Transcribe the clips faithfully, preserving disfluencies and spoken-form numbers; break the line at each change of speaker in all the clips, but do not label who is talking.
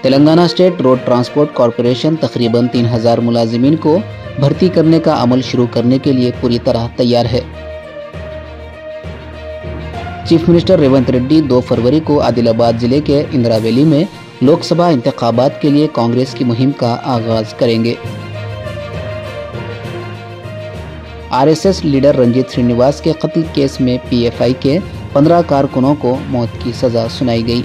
Telangana state road transport corporation تقریباً تین ہزار ملازمین کو بھرتی کرنے کا عمل شروع کرنے کے لیے پوری طرح تیار ہے۔ چیف منسٹر ریونت ریڈی دو فروری کو عادل آباد ضلع کے اندرا ویلی میں لوک سبھا انتخابات کے لیے کانگریس کی مہم کا آغاز کریں گے۔ R S S leader Ranjith Srinivas کے قتل کیس میں پی ایف آئی کے پندرہ کارکنوں کو موت کی سزا سنائی گئی۔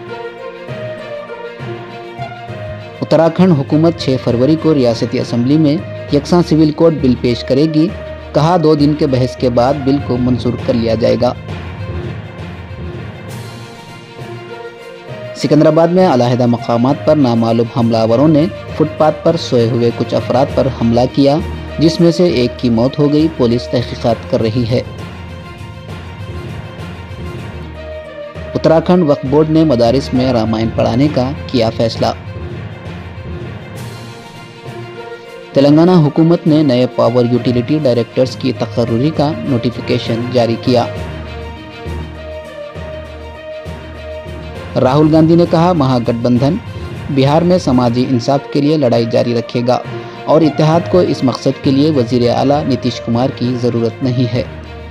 اتراکھنڈ حکومت چھ فروری کو ریاستی اسمبلی میں یکساں سول کوڈ بل پیش کرے گی، کہا دو دن کے بحث کے بعد بل کو منظور کر لیا جائے گا۔ سکندرآباد میں علیحدہ مقامات پر نامعلوم حملہ آوروں نے فٹ پاتھ پر سوئے ہوئے کچھ افراد پر حملہ کیا، جس میں سے ایک کی موت ہو گئی۔ پولیس تحقیقات کر رہی ہے۔ اتراکھنڈ وقف بورڈ نے مدارس میں رامائن پڑھانے کا کیا فیصلہ۔ تلنگانہ حکومت نے نئے پاور یوٹیلیٹی ڈائریکٹرز کی تقرری کا نوٹیفیکیشن جاری کیا۔ راہل گاندھی نے کہا مہا گٹھ بندھن بہار میں سماجی انصاف کے لیے لڑائی جاری رکھے گا اور اتحاد کو اس مقصد کے لیے وزیر اعلیٰ نتیش کمار کی ضرورت نہیں ہے۔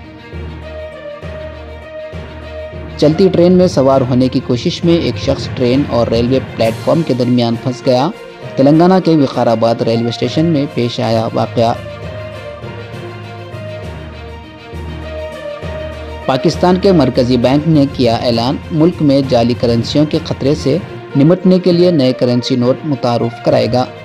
چلتی ٹرین میں سوار ہونے کی کوشش میں ایک شخص ٹرین اور ریلوے پلیٹ فارم کے درمیان پھنس گیا۔ تلنگانہ کے وقار آباد ریلوے اسٹیشن میں پیش آیا واقعہ۔ پاکستان کے مرکزی بینک نے کیا اعلان، ملک میں جعلی کرنسیوں کے خطرے سے نمٹنے کے لیے نئے کرنسی نوٹ متعارف کرائے گا۔